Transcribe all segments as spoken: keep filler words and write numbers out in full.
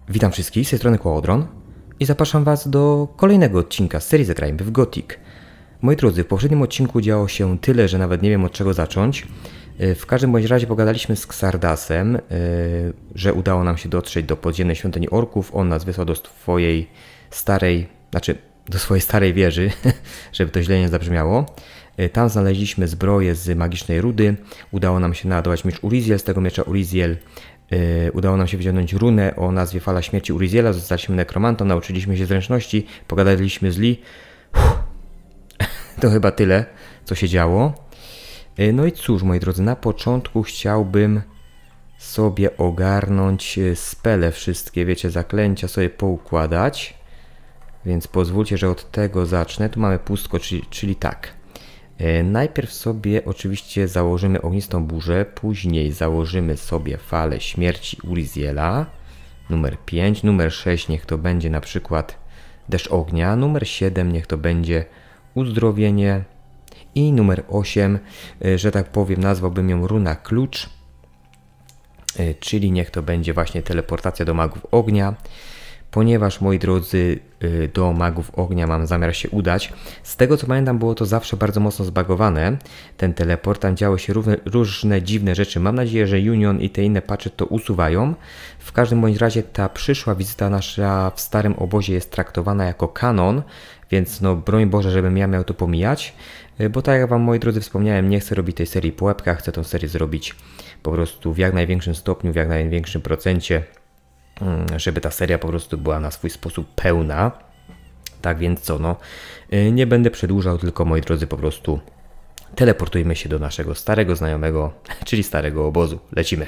Witam wszystkich, z tej strony Kołodron i zapraszam Was do kolejnego odcinka z serii Zagrajmy w Gothic. Moi drodzy, w poprzednim odcinku działo się tyle, że nawet nie wiem od czego zacząć. W każdym bądź razie pogadaliśmy z Xardasem, że udało nam się dotrzeć do podziemnej świątyni orków. On nas wysłał do swojej starej, znaczy do swojej starej wieży, żeby to źle nie zabrzmiało. Tam znaleźliśmy zbroję z magicznej rudy. Udało nam się naładować miecz Uriziel. Z tego miecza Uriziel Yy, udało nam się wyciągnąć runę o nazwie Fala Śmierci Uriziela, zostaliśmy nekromantą, nauczyliśmy się zręczności, pogadaliśmy z Lee. Uff. To chyba tyle, co się działo. Yy, no i cóż, moi drodzy, na początku chciałbym sobie ogarnąć spele wszystkie, wiecie, zaklęcia sobie poukładać. Więc pozwólcie, że od tego zacznę. Tu mamy pustko, czyli, czyli tak. Najpierw sobie oczywiście założymy ognistą burzę, później założymy sobie falę śmierci Uriziela, numer pięć, numer sześć niech to będzie na przykład deszcz ognia, numer siedem niech to będzie uzdrowienie i numer osiem, że tak powiem, nazwałbym ją runa klucz, czyli niech to będzie właśnie teleportacja do magów ognia. Ponieważ, moi drodzy, do magów ognia mam zamiar się udać. Z tego co pamiętam, było to zawsze bardzo mocno zbagowane. Ten teleport, tam działy się różne, różne dziwne rzeczy. Mam nadzieję, że Union i te inne patche to usuwają. W każdym bądź razie ta przyszła wizyta nasza w starym obozie jest traktowana jako kanon. Więc no broń Boże, żebym ja miał to pomijać. Bo tak jak wam, moi drodzy, wspomniałem, nie chcę robić tej serii po łebkach. Chcę tą serię zrobić po prostu w jak największym stopniu, w jak największym procencie, żeby ta seria po prostu była na swój sposób pełna. Tak więc co, no, nie będę przedłużał, tylko, moi drodzy, po prostu teleportujmy się do naszego starego znajomego, czyli starego obozu. Lecimy.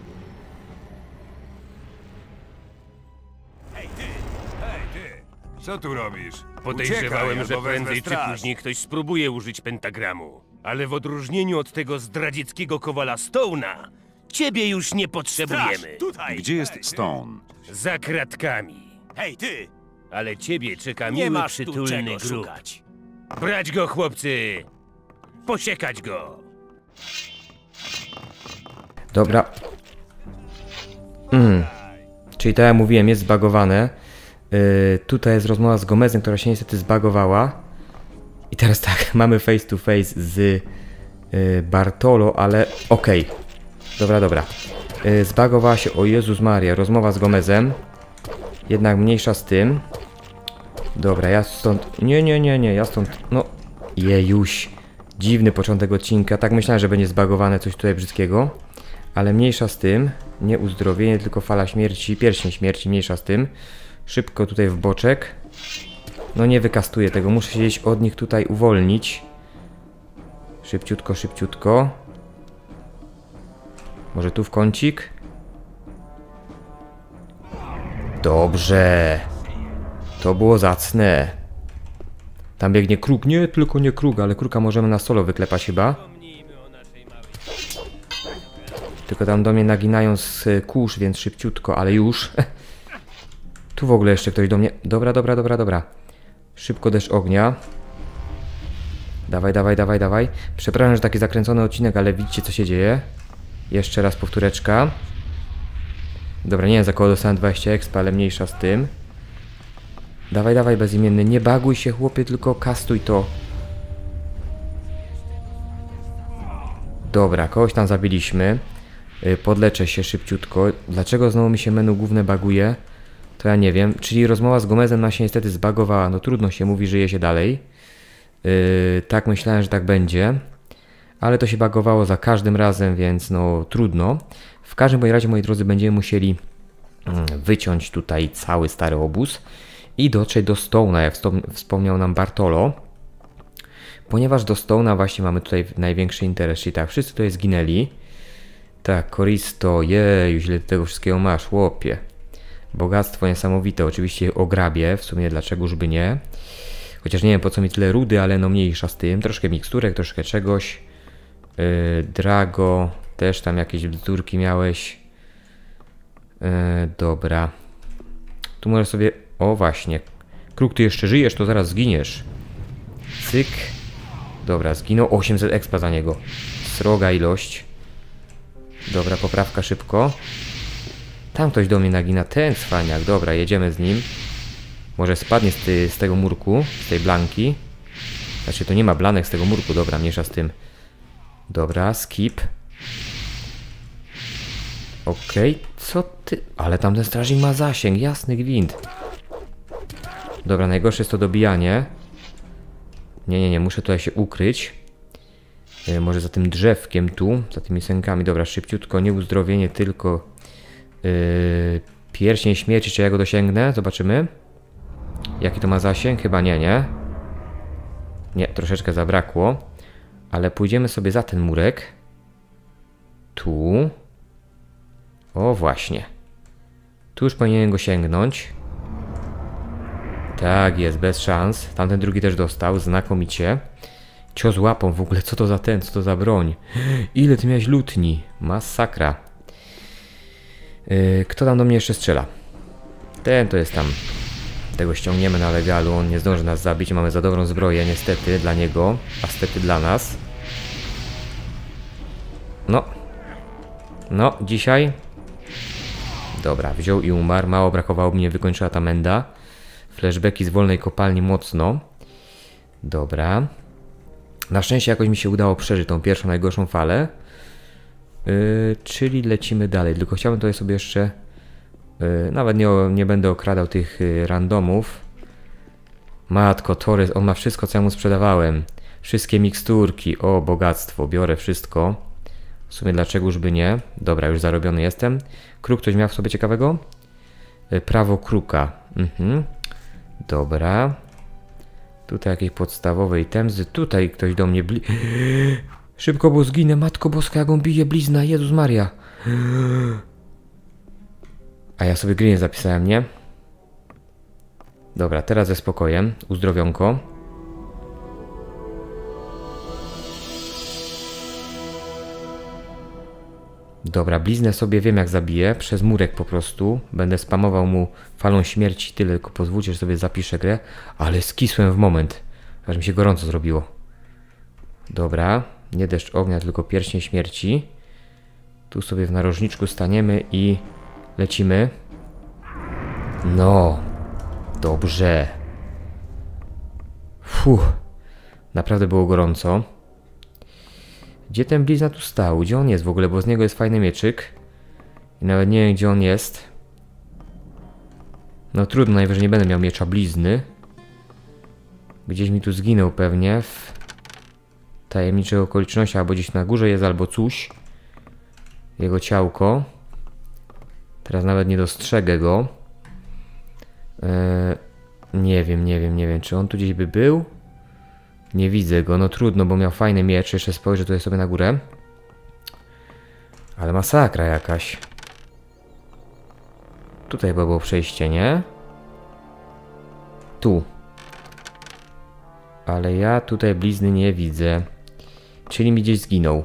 Hej ty! Hej ty! Co tu robisz? Podejrzewałem, Uciekaj, że albo prędzej wezmę czy straż. później ktoś spróbuje użyć pentagramu. Ale w odróżnieniu od tego zdradzieckiego kowala Stone'a, ciebie już nie potrzebujemy. Straż, tutaj! Gdzie jest Hej, ty. Stone? Za kratkami. Hej ty! Ale ciebie czeka Nie miły, masz tu przytulny czego grób. szukać. Brać go, chłopcy! Posiekać go! Dobra. Mm. Czyli tak jak mówiłem, jest zbagowane. Yy, tutaj jest rozmowa z Gomezem, która się niestety zbagowała. I teraz tak, mamy face to face z yy, Bartolo, ale okej. Okay. Dobra, dobra. Yy, zbagowała się, o Jezus Maria, rozmowa z Gomezem. Jednak mniejsza z tym. Dobra, ja stąd... Nie, nie, nie, nie, ja stąd... No, jejuś. Dziwny początek odcinka. Tak myślałem, że będzie zbagowane coś tutaj brzydkiego. Ale mniejsza z tym. Nie uzdrowienie, tylko fala śmierci. Pierścień śmierci, mniejsza z tym. Szybko tutaj w boczek. No nie wykastuję tego. Muszę się gdzieś od nich tutaj uwolnić. Szybciutko, szybciutko. Może tu w kącik? Dobrze. To było zacne. Tam biegnie kruk. Nie, tylko nie kruk, ale kruka możemy na solo wyklepać chyba. Tylko tam do mnie naginają z kurz, więc szybciutko, ale już. Tu w ogóle jeszcze ktoś do mnie... Dobra, dobra, dobra, dobra. Szybko deszcz ognia. Dawaj, dawaj, dawaj, dawaj. Przepraszam, że taki zakręcony odcinek, ale widzicie co się dzieje. Jeszcze raz powtóreczka. Dobra, nie wiem za koło dostałem dwadzieścia expa, ale mniejsza z tym. Dawaj, dawaj, bezimienny. Nie baguj się, chłopie, tylko kastuj to. Dobra, kogoś tam zabiliśmy. Podleczę się szybciutko. Dlaczego znowu mi się menu główne baguje? To ja nie wiem. Czyli rozmowa z Gomezem nam się niestety zbagowała. No trudno się mówi, żyje się dalej. Yy, tak myślałem, że tak będzie. Ale to się bagowało za każdym razem, więc no trudno. W każdym razie, moi drodzy, będziemy musieli wyciąć tutaj cały stary obóz i dotrzeć do Stone'a, jak wspomniał nam Bartolo. Ponieważ do Stone'a właśnie mamy tutaj największy interes, czyli tak, wszyscy tutaj zginęli. Tak, Koristo, jeju, źle tego wszystkiego masz, chłopie. Bogactwo niesamowite, oczywiście ograbie, w sumie dlaczegoż by nie. Chociaż nie wiem po co mi tyle rudy, ale no mniejsza z tym. Troszkę miksturek, troszkę czegoś. Yy, Drago, też tam jakieś bzdurki miałeś. Yy, dobra. Tu może sobie... O właśnie. Kruk, ty jeszcze żyjesz, to zaraz zginiesz. Cyk. Dobra, zginął. osiemset expa za niego. Sroga ilość. Dobra, poprawka szybko. Tam ktoś do mnie nagina. Ten cwaniak. Dobra, jedziemy z nim. Może spadnie z, ty, z tego murku, z tej blanki. Znaczy, to nie ma blanek z tego murku. Dobra, mniejsza z tym. Dobra, skip. Okej, okay. Co ty... Ale tamten strażnik ma zasięg, jasny gwint. Dobra, najgorsze jest to dobijanie. Nie, nie, nie, muszę tutaj się ukryć. Yy, może za tym drzewkiem tu, za tymi sękami. Dobra, szybciutko, nie uzdrowienie, tylko yy, pierścień śmierci, czy ja go dosięgnę? Zobaczymy. Jaki to ma zasięg? Chyba nie, nie? Nie, troszeczkę zabrakło. Ale pójdziemy sobie za ten murek. Tu. O, właśnie. Tu już powinienem go sięgnąć. Tak jest, bez szans. Tamten drugi też dostał, znakomicie. Cios łapą w ogóle, co to za ten, co to za broń? Ile ty miałeś lutni? Masakra. Yy, kto tam do mnie jeszcze strzela? Ten to jest tam. Tego ściągniemy na legalu, on nie zdąży nas zabić. Mamy za dobrą zbroję, niestety, dla niego. A stety dla nas. No. No, dzisiaj... Dobra, wziął i umarł. Mało brakowało, mnie wykończyła ta menda. Flashbacki z wolnej kopalni mocno. Dobra. Na szczęście jakoś mi się udało przeżyć tą pierwszą, najgorszą falę. Yy, czyli lecimy dalej. Tylko chciałbym tutaj sobie jeszcze... Yy, nawet nie, nie będę okradał tych yy, randomów. Matko, Torres, on ma wszystko, co ja mu sprzedawałem. Wszystkie miksturki. O, bogactwo. Biorę wszystko. W sumie dlaczegoż by nie. Dobra, już zarobiony jestem. Kruk ktoś miał w sobie ciekawego? Yy, prawo kruka. Mhm. Dobra. Tutaj jakieś podstawowe itemzy. Tutaj ktoś do mnie bli... Szybko, bo zginę. Matko Boska, jak on bije, blizna. Jezus Maria. A ja sobie gry nie zapisałem, nie? Dobra, teraz ze spokojem. Uzdrowionko. Dobra, bliznę sobie wiem jak zabiję. Przez murek po prostu. Będę spamował mu falą śmierci tyle, tylko pozwólcie, że sobie zapiszę grę. Ale skisłem w moment. Aż mi się gorąco zrobiło. Dobra. Nie deszcz ognia, tylko pierścień śmierci. Tu sobie w narożniczku staniemy i lecimy. No. Dobrze. Fuh. Naprawdę było gorąco. Gdzie ten blizna tu stał? Gdzie on jest w ogóle? Bo z niego jest fajny mieczyk. I nawet nie wiem gdzie on jest. No trudno, najwyżej nie będę miał miecza blizny. Gdzieś mi tu zginął pewnie. W tajemniczych okolicznościach. Albo gdzieś na górze jest, albo coś. Jego ciałko. Teraz nawet nie dostrzegę go. Eee, nie wiem, nie wiem, nie wiem. Czy on tu gdzieś by był? Nie widzę go, no trudno, bo miał fajny miecz. Jeszcze spojrzę tutaj sobie na górę. Ale masakra jakaś. Tutaj chyba było przejście, nie? Tu. Ale ja tutaj blizny nie widzę. Czyli mi gdzieś zginął.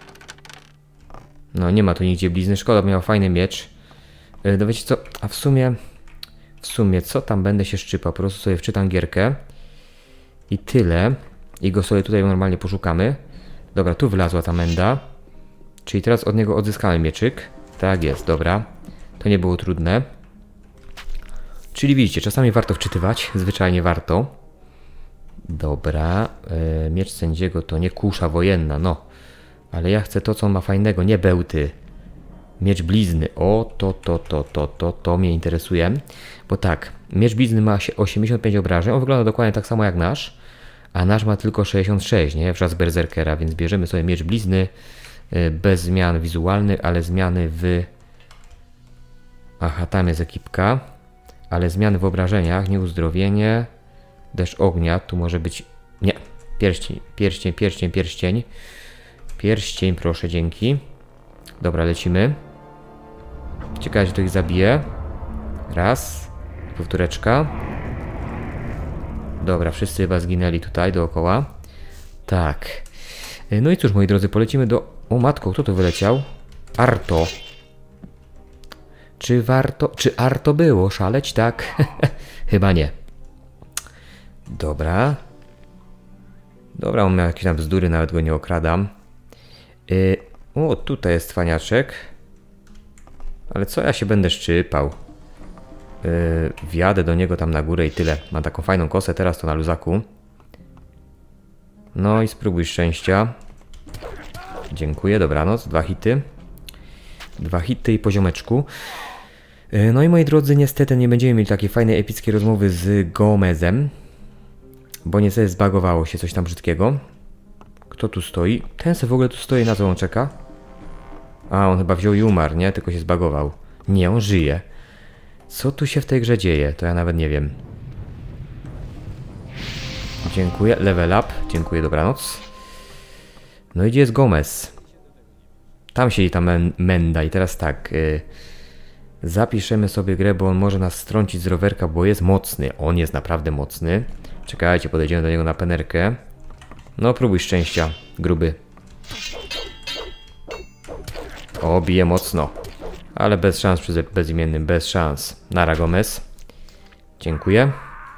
No nie ma tu nigdzie blizny. Szkoda, bo miał fajny miecz. Yy, no wiecie co? A w sumie... W sumie co tam będę się szczypał? Po prostu sobie wczytam gierkę. I tyle. I go sobie tutaj normalnie poszukamy. Dobra, tu wylazła ta menda. Czyli teraz od niego odzyskałem mieczyk. Tak jest, dobra. To nie było trudne. Czyli widzicie, czasami warto wczytywać. Zwyczajnie warto. Dobra. Yy, miecz sędziego to nie kusza wojenna, no. Ale ja chcę to, co on ma fajnego, nie bełty. Miecz blizny. O, to, to, to, to, to, to mnie interesuje. Bo tak, miecz blizny ma osiemdziesiąt pięć obrażeń. On wygląda dokładnie tak samo jak nasz. A nasz ma tylko sześćdziesiąt sześć, nie? Wraz berserkera, więc bierzemy sobie miecz blizny. Yy, bez zmian wizualnych, ale zmiany w... Aha, tam jest ekipka. Ale zmiany w obrażeniach, nie uzdrowienie. Deszcz ognia, tu może być... Nie, pierścień, pierścień, pierścień, pierścień. Pierścień, proszę, dzięki. Dobra, lecimy. Ciekawe, że to ich zabije. Raz. Powtóreczka. Dobra, wszyscy chyba zginęli tutaj dookoła. Tak. No i cóż, moi drodzy, polecimy do... O matko, kto tu wyleciał? Arto. Czy warto... Czy Arto było szaleć? Tak. Chyba nie. Dobra. Dobra, on miał jakieś tam bzdury, nawet go nie okradam. Yy, o, tutaj jest cwaniaczek. Ale co ja się będę szczypał? Yy, wjadę do niego tam na górę i tyle. Ma taką fajną kosę, teraz to na luzaku. No i spróbuj szczęścia. Dziękuję, dobranoc. Dwa hity. Dwa hity i poziomeczku. Yy, no i moi drodzy, niestety nie będziemy mieli takiej fajnej, epickiej rozmowy z Gomezem. Bo niestety zbagowało się coś tam brzydkiego. Kto tu stoi? Ten se w ogóle tu stoi, na co on czeka? A, on chyba wziął i umarł, nie? Tylko się zbagował. Nie, on żyje. Co tu się w tej grze dzieje? To ja nawet nie wiem. Dziękuję. Level up. Dziękuję, dobranoc. No i gdzie jest Gomez? Tam siedzi ta men menda i teraz tak. Yy, zapiszemy sobie grę, bo on może nas strącić z rowerka, bo jest mocny. On jest naprawdę mocny. Czekajcie, podejdziemy do niego na penerkę. No, próbuj szczęścia, gruby. O, bije mocno. Ale bez szans przy bezimiennym, bez szans. Nara, Gomez. Dziękuję.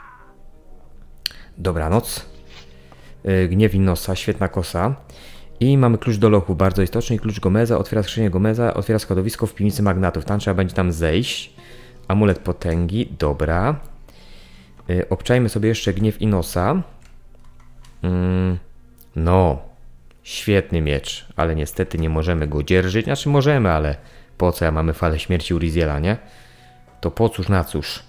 Dobranoc. Yy, gniew Innosa, świetna kosa. I mamy klucz do lochu, bardzo istotny. Klucz Gomeza, otwiera skrzynię Gomeza, otwiera składowisko w piwnicy magnatów. Tam trzeba będzie tam zejść. Amulet potęgi, dobra. Yy, obczajmy sobie jeszcze gniew Innosa. Yy, no. Świetny miecz, ale niestety nie możemy go dzierżyć. Znaczy możemy, ale po co ja mamy falę śmierci Uriziela, nie? To po cóż na cóż.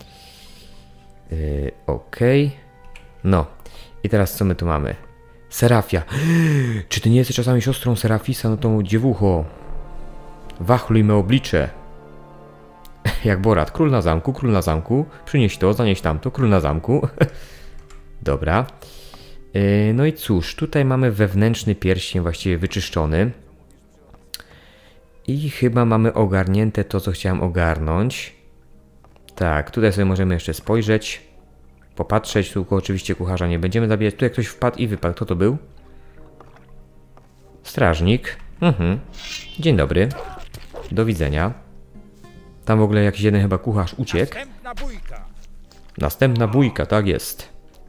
Yy, Okej. Okay. No. I teraz co my tu mamy? Serafia. Czy ty nie jesteś czasami siostrą Serafisa? No to dziewucho. Wachluj me oblicze. Jak Borat. Król na zamku, król na zamku. Przynieś to, zanieś tamto, król na zamku. Dobra. Yy, no i cóż, tutaj mamy wewnętrzny pierścień właściwie wyczyszczony. I chyba mamy ogarnięte to, co chciałem ogarnąć. Tak, tutaj sobie możemy jeszcze spojrzeć. Popatrzeć, tylko oczywiście kucharza nie będziemy zabijać. Tu jak ktoś wpadł i wypadł, kto to był? Strażnik. Mhm. Dzień dobry. Do widzenia. Tam w ogóle jakiś jeden chyba kucharz uciekł. Następna bójka. Następna bójka, tak jest.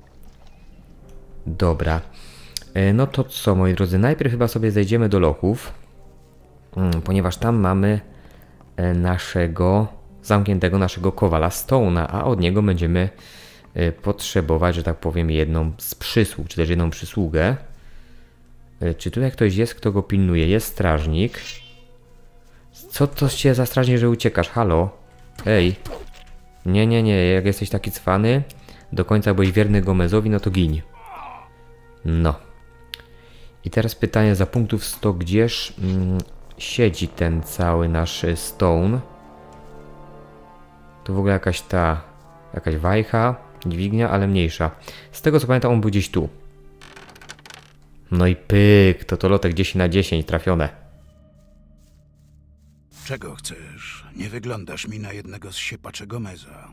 Dobra. E, no to co, moi drodzy, najpierw chyba sobie zejdziemy do lochów. Hmm, ponieważ tam mamy e, naszego zamkniętego naszego Kowala Stone'a, a od niego będziemy e, potrzebować, że tak powiem, jedną z przysług, czy też jedną przysługę. E, czy tutaj ktoś jest, kto go pilnuje? Jest strażnik. Co to się za strażnik, że uciekasz? Halo? Ej. Nie, nie, nie, jak jesteś taki cwany, do końca byłeś wierny Gomezowi, no to giń. No. I teraz pytanie za punktów sto, gdzież mm, siedzi ten cały nasz Stone? Tu w ogóle jakaś ta, jakaś wajcha, dźwignia, ale mniejsza. Z tego co pamiętam, on był gdzieś tu. No i pyk, to to lotek dziesięć na dziesięć trafione. Czego chcesz? Nie wyglądasz mi na jednego z siepaczy Gomeza.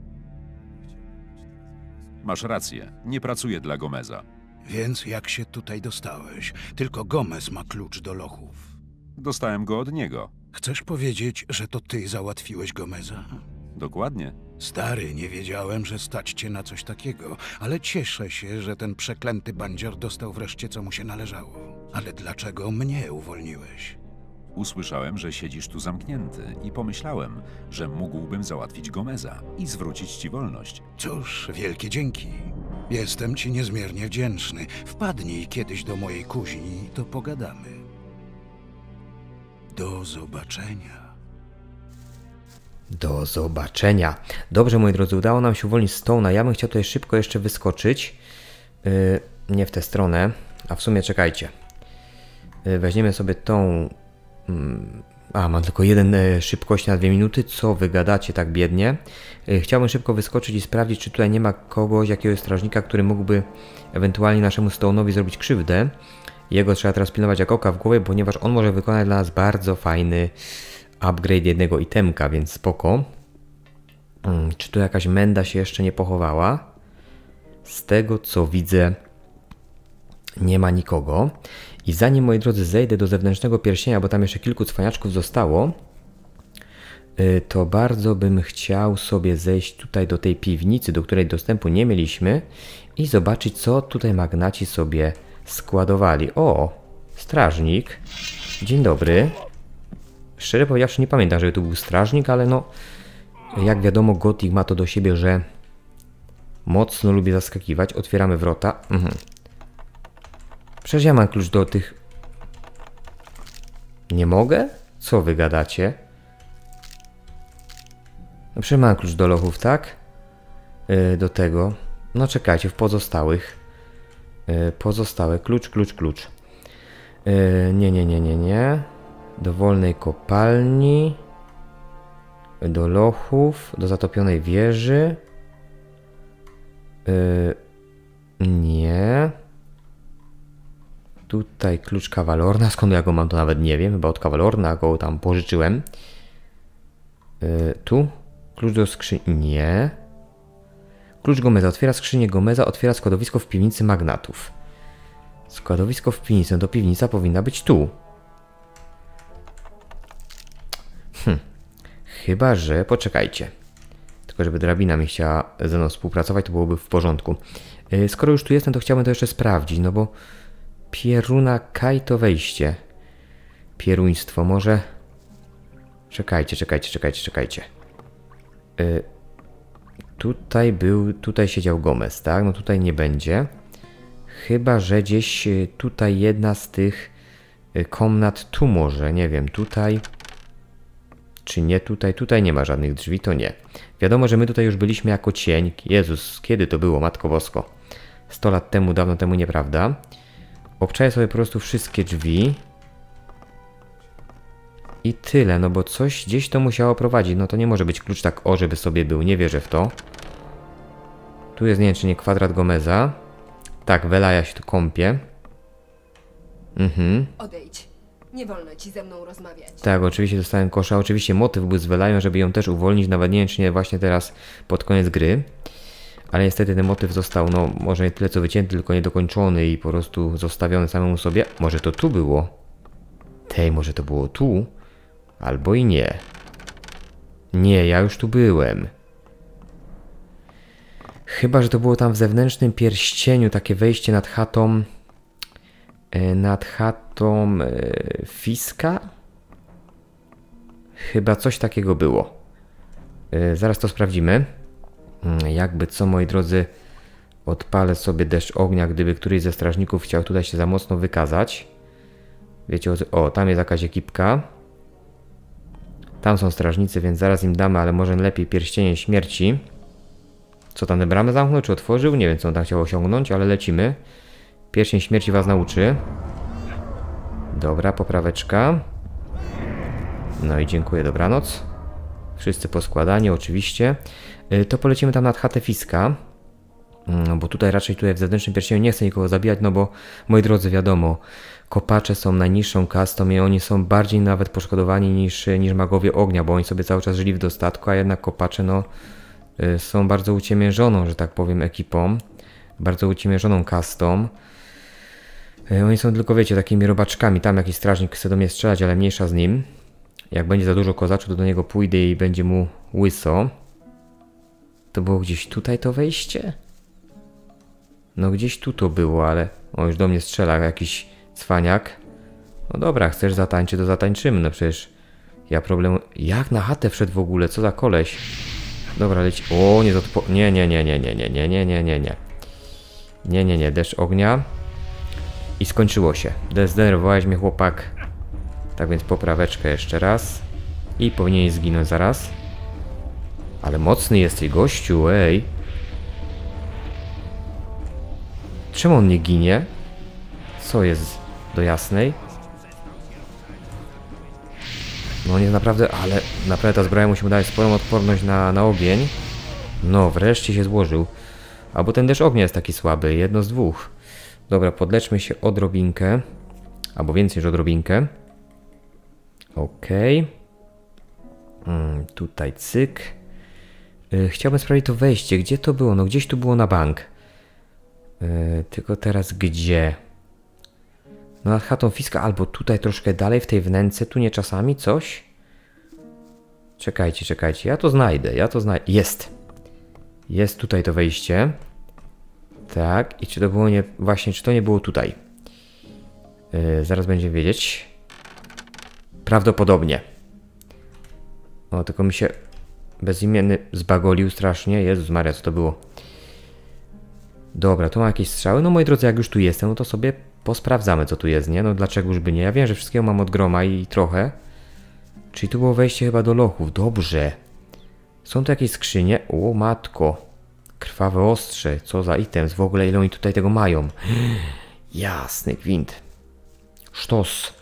Masz rację, nie pracuję dla Gomeza. Więc jak się tutaj dostałeś? Tylko Gomez ma klucz do lochów. Dostałem go od niego. Chcesz powiedzieć, że to ty załatwiłeś Gomeza? Dokładnie. Stary, nie wiedziałem, że stać cię na coś takiego, ale cieszę się, że ten przeklęty bandzior dostał wreszcie, co mu się należało. Ale dlaczego mnie uwolniłeś? Usłyszałem, że siedzisz tu zamknięty i pomyślałem, że mógłbym załatwić Gomeza i zwrócić ci wolność. Cóż, wielkie dzięki. Jestem ci niezmiernie wdzięczny. Wpadnij kiedyś do mojej kuźni, to pogadamy. Do zobaczenia. Do zobaczenia. Dobrze, moi drodzy, udało nam się uwolnić Stone'a. Ja bym chciał tutaj szybko jeszcze wyskoczyć. Yy, nie w tę stronę. A w sumie czekajcie. Yy, weźmiemy sobie tą... Yy, a, mam tylko jeden yy, szybkość na dwie minuty. Co wy gadacie tak biednie? Yy, chciałbym szybko wyskoczyć i sprawdzić, czy tutaj nie ma kogoś, jakiegoś strażnika, który mógłby ewentualnie naszemu Stone'owi zrobić krzywdę. Jego trzeba teraz pilnować jak oka w głowie, ponieważ on może wykonać dla nas bardzo fajny upgrade jednego itemka, więc spoko. Hmm, czy tu jakaś menda się jeszcze nie pochowała? Z tego co widzę, nie ma nikogo. I zanim, moi drodzy, zejdę do zewnętrznego pierścienia, bo tam jeszcze kilku cwaniaczków zostało, to bardzo bym chciał sobie zejść tutaj do tej piwnicy, do której dostępu nie mieliśmy i zobaczyć, co tutaj magnaci sobie składowali. O, strażnik. Dzień dobry. Szczerze powiedziawszy, nie pamiętam, żeby tu był strażnik, ale no... Jak wiadomo, Gothic ma to do siebie, że... Mocno lubię zaskakiwać. Otwieramy wrota. Mhm. Przecież ja mam klucz do tych... Nie mogę? Co wy gadacie? No przecież mam klucz do lochów, tak? Yy, do tego. No czekajcie, w pozostałych. Yy, pozostałe. Klucz, klucz, klucz. Yy, nie, nie, nie, nie, nie. Do wolnej kopalni. Do lochów. Do zatopionej wieży. Yy, nie. Tutaj klucz Kawalorna. Skąd ja go mam, to nawet nie wiem. Chyba od Kawalorna go tam pożyczyłem. Yy, tu. Klucz do skrzyni. Nie. Klucz Gomeza. Otwiera skrzynię Gomeza. Otwiera składowisko w piwnicy magnatów. Składowisko w piwnicy. No to piwnica powinna być tu. Hm. Chyba, że... Poczekajcie. Tylko żeby drabina mi chciała ze mną współpracować, to byłoby w porządku. Yy, skoro już tu jestem, to chciałbym to jeszcze sprawdzić, no bo... Pieruna Kaj to wejście. Pieruństwo. Może... Czekajcie, czekajcie, czekajcie, czekajcie. Yy, tutaj był... Tutaj siedział Gomez, tak? No tutaj nie będzie. Chyba, że gdzieś tutaj jedna z tych komnat tu może. Nie wiem, tutaj... Czy nie tutaj? Tutaj nie ma żadnych drzwi, to nie. Wiadomo, że my tutaj już byliśmy jako cień. Jezus, kiedy to było, Matko Bosko? sto lat temu, dawno temu, nieprawda? Obczaję sobie po prostu wszystkie drzwi. I tyle, no bo coś gdzieś to musiało prowadzić. No to nie może być klucz tak o, żeby sobie był. Nie wierzę w to. Tu jest, nie wiem, czy nie kwadrat Gomeza. Tak, Welaja się tu kąpie. Mhm. Odejdź. Nie wolno ci ze mną rozmawiać. Tak, oczywiście dostałem kosza. Oczywiście motyw był z Welają, żeby ją też uwolnić. Nawet nie wiem, czy nie właśnie teraz pod koniec gry. Ale niestety ten motyw został, no może nie tyle co wycięty, tylko niedokończony i po prostu zostawiony samemu sobie. Może to tu było? Tej, może to było tu? Albo i nie. Nie, ja już tu byłem. Chyba, że to było tam w zewnętrznym pierścieniu, takie wejście nad chatą... Nad chatą e, Fiska? Chyba coś takiego było. E, zaraz to sprawdzimy. Jakby co, moi drodzy, odpalę sobie deszcz ognia, gdyby któryś ze strażników chciał tutaj się za mocno wykazać. Wiecie, o, o tam jest jakaś ekipka. Tam są strażnicy, więc zaraz im damy, ale może lepiej pierścienie śmierci. Co tam, tę bramę zamknął, czy otworzył? Nie wiem, co on tam chciał osiągnąć, ale lecimy. Pierścień śmierci was nauczy. Dobra, popraweczka. No i dziękuję, dobranoc. Wszyscy poskładani, oczywiście. Yy, to polecimy tam nad chatę Fiska. Yy, bo tutaj raczej tutaj w zewnętrznym pierścieniu nie chcę nikogo zabijać, no bo, moi drodzy, wiadomo, kopacze są najniższą kastą i oni są bardziej nawet poszkodowani niż, niż magowie ognia, bo oni sobie cały czas żyli w dostatku, a jednak kopacze, no, yy, są bardzo uciemiężoną, że tak powiem, ekipą. Bardzo uciemiężoną kastą. Oni są tylko, wiecie, takimi robaczkami. Tam jakiś strażnik chce do mnie strzelać, ale mniejsza z nim. Jak będzie za dużo kozaczów, to do niego pójdę i będzie mu łyso. To było gdzieś tutaj to wejście? No gdzieś tu to było, ale... O, już do mnie strzela jakiś cwaniak. No dobra, chcesz zatańczyć, to zatańczymy. No przecież ja problemu... Jak na chatę wszedł w ogóle? Co za koleś? Dobra, leci... O, nie zodpo... Nie, nie, nie, nie, nie, nie, nie, nie, nie, nie, nie. Nie, nie, nie, deszcz ognia. I skończyło się. Zdenerwowałeś mnie, chłopak. Tak więc popraweczkę jeszcze raz. I powinien zginąć zaraz. Ale mocny jesteś, gościu, ej. Czemu on nie ginie? Co jest do jasnej? No nie naprawdę, ale naprawdę ta zbroja musi mu dać sporą odporność na, na ogień. No, wreszcie się złożył. Albo ten deszcz ognia jest taki słaby, jedno z dwóch. Dobra, podleczmy się odrobinkę. Albo więcej niż odrobinkę. Okej. Okay. Hmm, tutaj cyk. Yy, chciałbym sprawdzić to wejście. Gdzie to było? No gdzieś tu było na bank. Yy, tylko teraz gdzie? No nad chatą Fiska, albo tutaj troszkę dalej w tej wnęce. Tu nie czasami coś? Czekajcie, czekajcie. Ja to znajdę. Ja to znajdę. Jest. Jest tutaj to wejście. Tak, i czy to było nie... Właśnie, czy to nie było tutaj? Yy, zaraz będziemy wiedzieć. Prawdopodobnie. O, tylko mi się bezimienny zbagolił strasznie. Jezus Maria, co to było? Dobra, tu mam jakieś strzały. No moi drodzy, jak już tu jestem, no to sobie posprawdzamy, co tu jest, nie? No dlaczego już by nie? Ja wiem, że wszystkiego mam od groma i trochę. Czyli tu było wejście chyba do lochów. Dobrze. Są tu jakieś skrzynie. O, matko. Krwawe ostrze. Co za items. W ogóle ile oni tutaj tego mają? Jasny gwint. Sztos.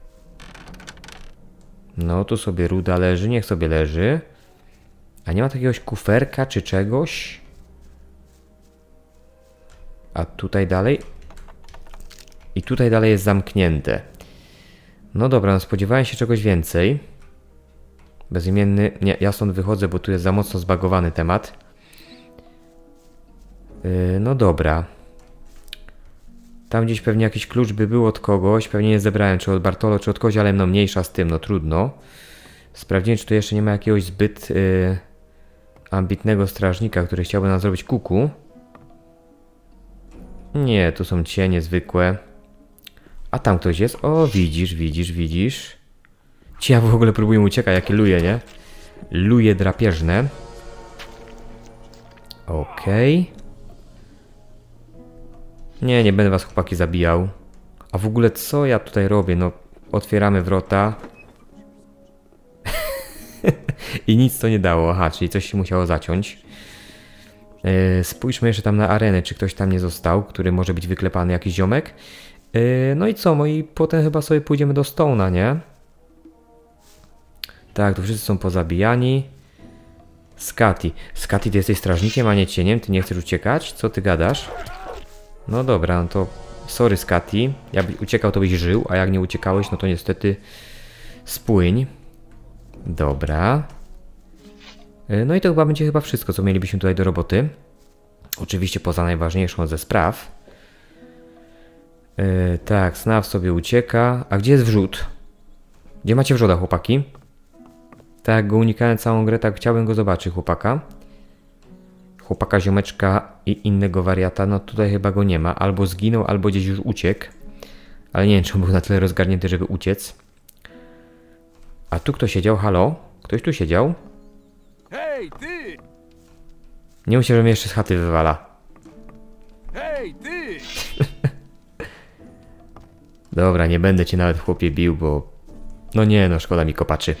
No, tu sobie ruda leży. Niech sobie leży. A nie ma takiegoś kuferka czy czegoś? A tutaj dalej? I tutaj dalej jest zamknięte. No dobra, no spodziewałem się czegoś więcej. Bezimienny... Nie, ja stąd wychodzę, bo tu jest za mocno zbagowany temat. Yy, no dobra. Tam gdzieś pewnie jakiś klucz by był od kogoś. Pewnie nie zebrałem, czy od Bartolo, czy od kogoś, ale no mniejsza z tym, no trudno. Sprawdziłem, czy tu jeszcze nie ma jakiegoś zbyt yy, ambitnego strażnika, który chciałby nam zrobić kuku. Nie, tu są cienie zwykłe. A tam ktoś jest? O, widzisz, widzisz, widzisz. Ci ja w ogóle próbuję uciekać, jakie luje, nie? Luje drapieżne. Okej. Okay. Nie, nie będę was chłopaki zabijał. A w ogóle co ja tutaj robię? No, otwieramy wrota. I nic to nie dało. Aha, czyli coś się musiało zaciąć. Yy, spójrzmy jeszcze tam na arenę, czy ktoś tam nie został, który może być wyklepany, jakiś ziomek. Yy, no i co? No i potem chyba sobie pójdziemy do Stone'a, nie? Tak, tu wszyscy są pozabijani. Skati. Skati, ty jesteś strażnikiem, a nie cieniem. Ty nie chcesz uciekać? Co ty gadasz? No dobra, no to sorry Skati. Jakbyś uciekał, to byś żył, a jak nie uciekałeś, no to niestety spłyń. Dobra. No i to chyba będzie chyba wszystko, co mielibyśmy tutaj do roboty. Oczywiście poza najważniejszą ze spraw. Yy, tak, Snaw sobie ucieka. A gdzie jest wrzód? Gdzie macie wrzoda, chłopaki? Tak, go unikałem całą grę, tak chciałbym go zobaczyć, chłopaka. Chłopaka, ziomeczka i innego wariata. No tutaj chyba go nie ma. Albo zginął, albo gdzieś już uciekł. Ale nie wiem, czy on był na tyle rozgarnięty, żeby uciec. A tu kto siedział? Halo? Ktoś tu siedział? Hej, ty! Nie mów się, że mnie jeszcze z chaty wywala. Hej, ty! Dobra, nie będę cię nawet, chłopie, bił, bo... No nie, no szkoda mi kopaczy.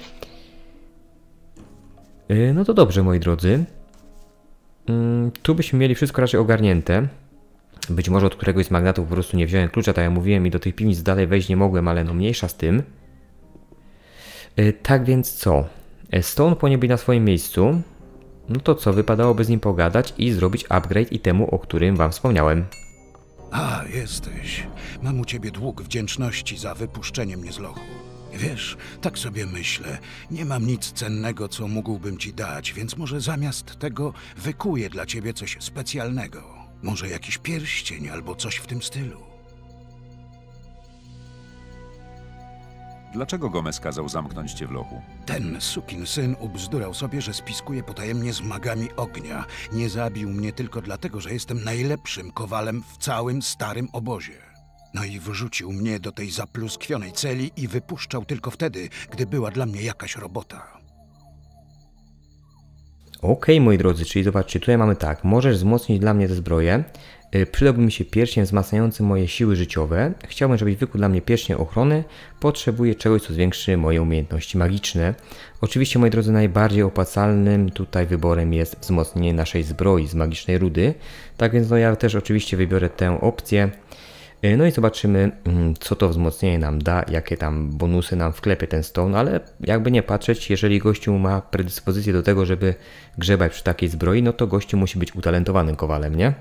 Yy, no to dobrze, moi drodzy. Yy, tu byśmy mieli wszystko raczej ogarnięte. Być może od któregoś z magnatów po prostu nie wziąłem klucza, tak jak mówiłem, i do tych piwnic dalej wejść nie mogłem, ale no mniejsza z tym. Yy, tak więc co? Stone powinien być na swoim miejscu. No to co, wypadałoby z nim pogadać i zrobić upgrade itemu, o którym wam wspomniałem. A, jesteś. Mam u ciebie dług wdzięczności za wypuszczenie mnie z lochu. Wiesz, tak sobie myślę, nie mam nic cennego, co mógłbym ci dać, więc może zamiast tego wykuję dla ciebie coś specjalnego. Może jakiś pierścień albo coś w tym stylu. Dlaczego Gomez kazał zamknąć cię w lochu? Ten sukinsyn ubzdurał sobie, że spiskuje potajemnie z magami ognia. Nie zabił mnie tylko dlatego, że jestem najlepszym kowalem w całym starym obozie. No i wrzucił mnie do tej zapluskwionej celi i wypuszczał tylko wtedy, gdy była dla mnie jakaś robota. Okej, okay, moi drodzy, czyli zobaczcie, tutaj mamy tak, możesz wzmocnić dla mnie tę zbroję. Yy, przydałby mi się pierścień wzmacniający moje siły życiowe. Chciałbym, żebyś wykuł dla mnie pierścień ochrony. Potrzebuję czegoś, co zwiększy moje umiejętności magiczne. Oczywiście, moi drodzy, najbardziej opłacalnym tutaj wyborem jest wzmocnienie naszej zbroi z magicznej rudy. Tak więc no ja też oczywiście wybiorę tę opcję. Yy, no i zobaczymy, yy, co to wzmocnienie nam da, jakie tam bonusy nam wklepie ten stone, ale jakby nie patrzeć, jeżeli gościu ma predyspozycję do tego, żeby grzebać przy takiej zbroi, no to gościu musi być utalentowanym kowalem, nie?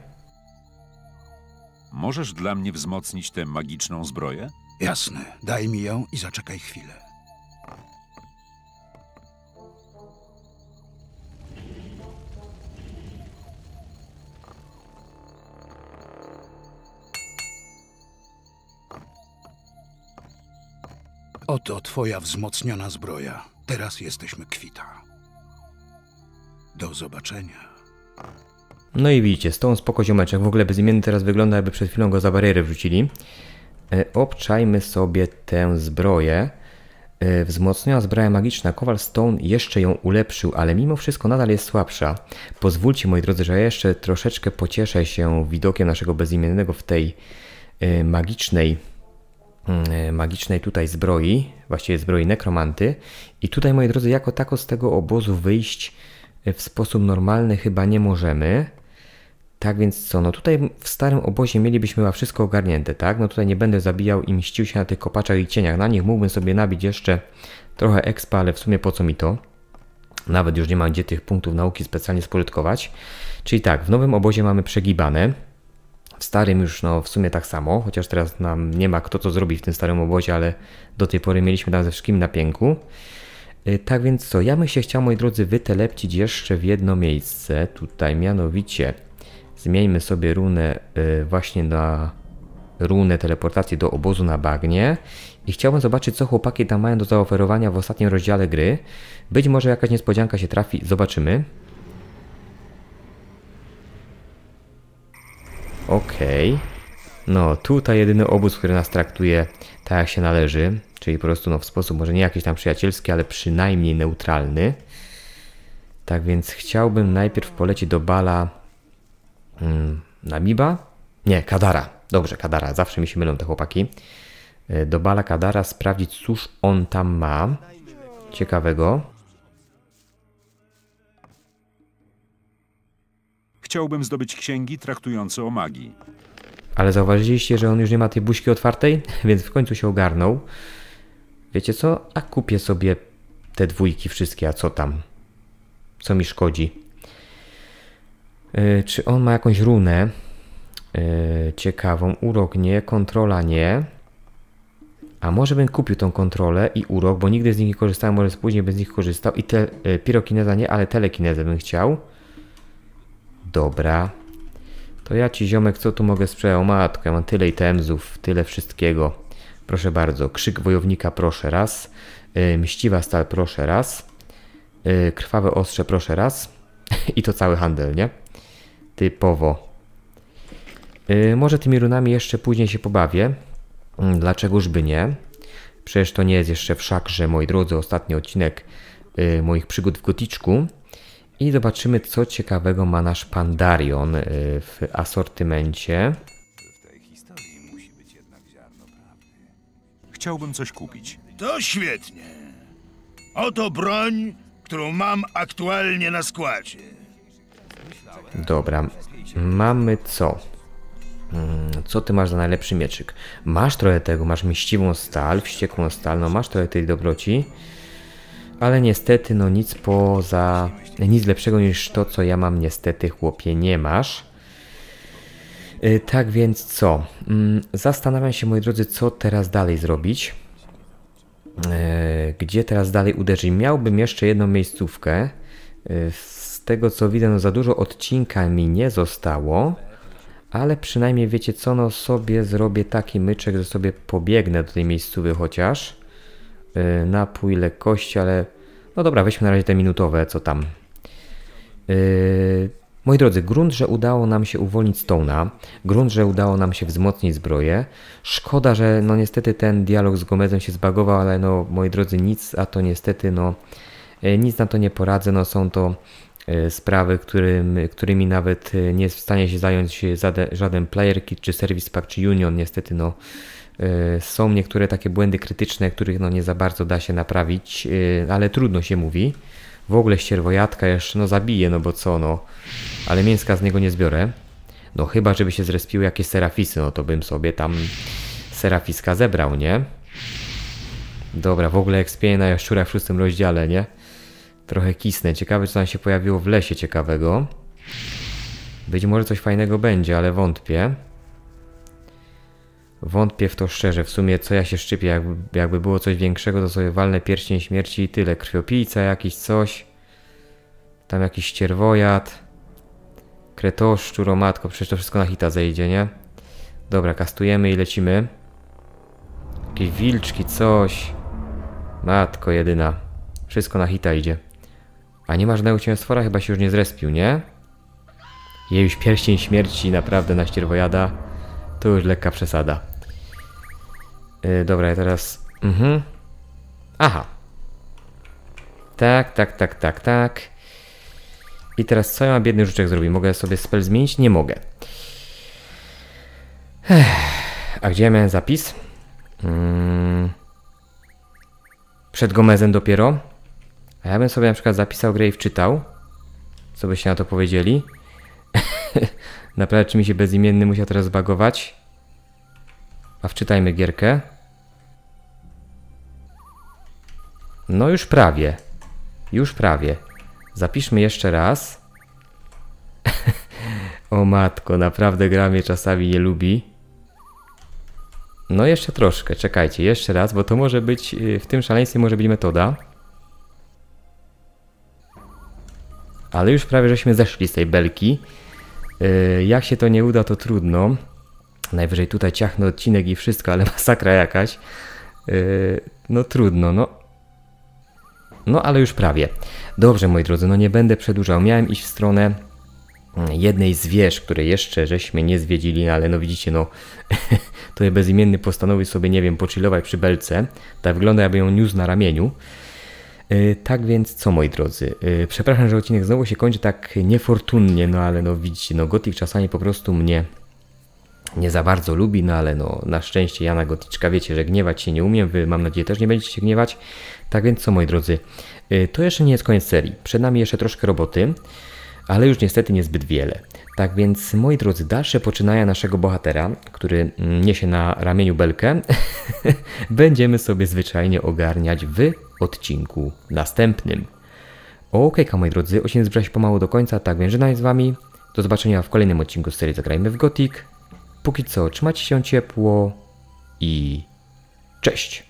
Możesz dla mnie wzmocnić tę magiczną zbroję? Jasne, daj mi ją i zaczekaj chwilę. Oto twoja wzmocniona zbroja. Teraz jesteśmy kwita. Do zobaczenia. No i widzicie, Stone spoko ziomeczek. W ogóle bezimienny teraz wygląda, jakby przed chwilą go za barierę wrzucili. E, obczajmy sobie tę zbroję. Yy, wzmocniona zbroja magiczna. Kowal Stone jeszcze ją ulepszył, ale mimo wszystko nadal jest słabsza. Pozwólcie, moi drodzy, że ja jeszcze troszeczkę pocieszę się widokiem naszego bezimiennego w tej yy, magicznej, yy, magicznej tutaj zbroi, właściwie zbroi nekromanty. I tutaj, moi drodzy, jako tako z tego obozu wyjść w sposób normalny chyba nie możemy. Tak więc co, no tutaj w starym obozie mielibyśmy chyba wszystko ogarnięte, tak? No tutaj nie będę zabijał i mścił się na tych kopaczach i cieniach. Na nich mógłbym sobie nabić jeszcze trochę expa, ale w sumie po co mi to? Nawet już nie mam gdzie tych punktów nauki specjalnie spożytkować. Czyli tak, w nowym obozie mamy przegibane. W starym już no w sumie tak samo, chociaż teraz nam nie ma kto co zrobi w tym starym obozie, ale do tej pory mieliśmy tam ze wszystkim na pięku. Yy, tak więc co, ja bym się chciał, moi drodzy, wytelepcić jeszcze w jedno miejsce. Tutaj mianowicie zmieńmy sobie runę yy, właśnie na runę teleportacji do obozu na bagnie i chciałbym zobaczyć, co chłopaki tam mają do zaoferowania w ostatnim rozdziale gry. Być może jakaś niespodzianka się trafi, zobaczymy. Okej. Okay. No tutaj jedyny obóz, który nas traktuje tak jak się należy, czyli po prostu no, w sposób może nie jakiś tam przyjacielski, ale przynajmniej neutralny. Tak więc chciałbym najpierw polecieć do Bala hmm, Namiba? Nie, Kadara. Dobrze, Kadara. Zawsze mi się mylą te chłopaki. Do Bala Kadara sprawdzić, cóż on tam ma ciekawego. Chciałbym zdobyć księgi traktujące o magii. Ale zauważyliście, że on już nie ma tej buźki otwartej? Więc w końcu się ogarnął. Wiecie co? A kupię sobie te dwójki wszystkie, a co tam? Co mi szkodzi? Yy, czy on ma jakąś runę? Yy, ciekawą. Urok nie, kontrola nie. A może bym kupił tą kontrolę i urok, bo nigdy z nich nie korzystałem, może później bez nich korzystał. I te, yy, pirokineza nie, ale telekinezę bym chciał. Dobra. To ja ci, ziomek, co tu mogę sprzedać? O matko, ja mam tyle itemzów, tyle wszystkiego. Proszę bardzo. Krzyk wojownika, proszę raz. Yy, mściwa stal, proszę raz. Yy, krwawe ostrze, proszę raz. I to cały handel, nie? Typowo. Yy, może tymi runami jeszcze później się pobawię. Yy, dlaczegoż by nie? Przecież to nie jest jeszcze wszakże, moi drodzy, ostatni odcinek yy, moich przygód w Goticzku. I zobaczymy, co ciekawego ma nasz Pandarion yy, w asortymencie. Chciałbym coś kupić. To świetnie. Oto broń, którą mam aktualnie na składzie. Dobra, mamy co? Hmm, co ty masz za najlepszy mieczyk? Masz trochę tego, masz mściwą stal, wściekłą stal, no masz trochę tej dobroci. Ale niestety, no nic poza... Nic lepszego niż to, co ja mam, niestety, chłopie, nie masz. Yy, tak więc co? Yy, zastanawiam się, moi drodzy, co teraz dalej zrobić. Yy, gdzie teraz dalej uderzyć? Miałbym jeszcze jedną miejscówkę. Yy, z tego, co widzę, no za dużo odcinka mi nie zostało. Ale przynajmniej wiecie co, no sobie zrobię taki myczek, że sobie pobiegnę do tej miejscówy chociaż. Yy, napój lekkości, ale... No dobra, weźmy na razie te minutowe, co tam. Yy, moi drodzy, grunt, że udało nam się uwolnić Stone'a. Grunt, że udało nam się wzmocnić zbroję. Szkoda, że no niestety ten dialog z Gomezem się zbagował, ale no moi drodzy, nic, a to niestety no... Yy, nic na to nie poradzę, no są to... sprawy, którym, którymi nawet nie jest w stanie się zająć żaden player kit, czy service pack, czy union. Niestety no, y, są niektóre takie błędy krytyczne, których no, nie za bardzo da się naprawić, y, ale trudno się mówi. W ogóle ścierwojadka jeszcze no zabiję, no bo co no, ale mięska z niego nie zbiorę. No chyba, żeby się zrespiły jakieś serafisy, no to bym sobie tam serafiska zebrał, nie? Dobra, w ogóle ekspię na jaszczura w szóstym rozdziale, nie? Trochę kisnę. Ciekawe, co tam się pojawiło w lesie ciekawego. Być może coś fajnego będzie, ale wątpię. Wątpię w to szczerze. W sumie co ja się szczypię? Jakby, jakby było coś większego, to sobie walnę pierścień śmierci i tyle. Krwiopijca jakiś coś. Tam jakiś ścierwojad. Kretoszczur, o matko. Przecież to wszystko na hita zejdzie, nie? Dobra, kastujemy i lecimy. Jakieś wilczki, coś. Matko jedyna. Wszystko na hita idzie. A nie ma żadnego cieniostwora? Chyba się już nie zrespił, nie? Jej już pierścień śmierci naprawdę na ścierwojada. To już lekka przesada. Yy, dobra, ja teraz... Mhm. Aha. Tak, tak, tak, tak, tak. I teraz co ja mam biedny żuczek zrobić? Mogę sobie spell zmienić? Nie mogę. Ech. A gdzie ja miałem zapis? Hmm. Przed Gomezem dopiero. A ja bym sobie na przykład zapisał grę i wczytał. Co byście na to powiedzieli? Naprawdę, czy mi się bezimienny musiał teraz zbagować? A wczytajmy gierkę. No już prawie. Już prawie. Zapiszmy jeszcze raz. O matko, naprawdę gra mnie czasami nie lubi. No jeszcze troszkę, czekajcie, jeszcze raz, bo to może być, w tym szaleństwie może być metoda. Ale już prawie żeśmy zeszli z tej belki. Yy, jak się to nie uda, to trudno. Najwyżej tutaj ciachnę odcinek i wszystko, ale masakra jakaś. Yy, no trudno, no. No ale już prawie. Dobrze, moi drodzy, no nie będę przedłużał. Miałem iść w stronę jednej z wież, której jeszcze żeśmy nie zwiedzili, no ale no widzicie, no to bezimienny postanowił sobie, nie wiem, pochillować przy belce. Tak wygląda, jakby ją niósł na ramieniu. Yy, tak więc co, moi drodzy, yy, przepraszam, że odcinek znowu się kończy tak niefortunnie, no ale no widzicie, no Gothic czasami po prostu mnie nie za bardzo lubi, no ale no na szczęście ja na Goticzka, wiecie, że gniewać się nie umiem, wy mam nadzieję też nie będziecie się gniewać. Tak więc co, moi drodzy, yy, to jeszcze nie jest koniec serii, przed nami jeszcze troszkę roboty, ale już niestety niezbyt wiele. Tak więc, moi drodzy, dalsze poczynania naszego bohatera, który niesie na ramieniu belkę, będziemy sobie zwyczajnie ogarniać w odcinku następnym. Okejka, moi drodzy, odcinek zbliża się pomału do końca, tak więc żegnam z wami. Do zobaczenia w kolejnym odcinku z serii Zagrajmy w Gothic. Póki co, trzymajcie się ciepło i cześć!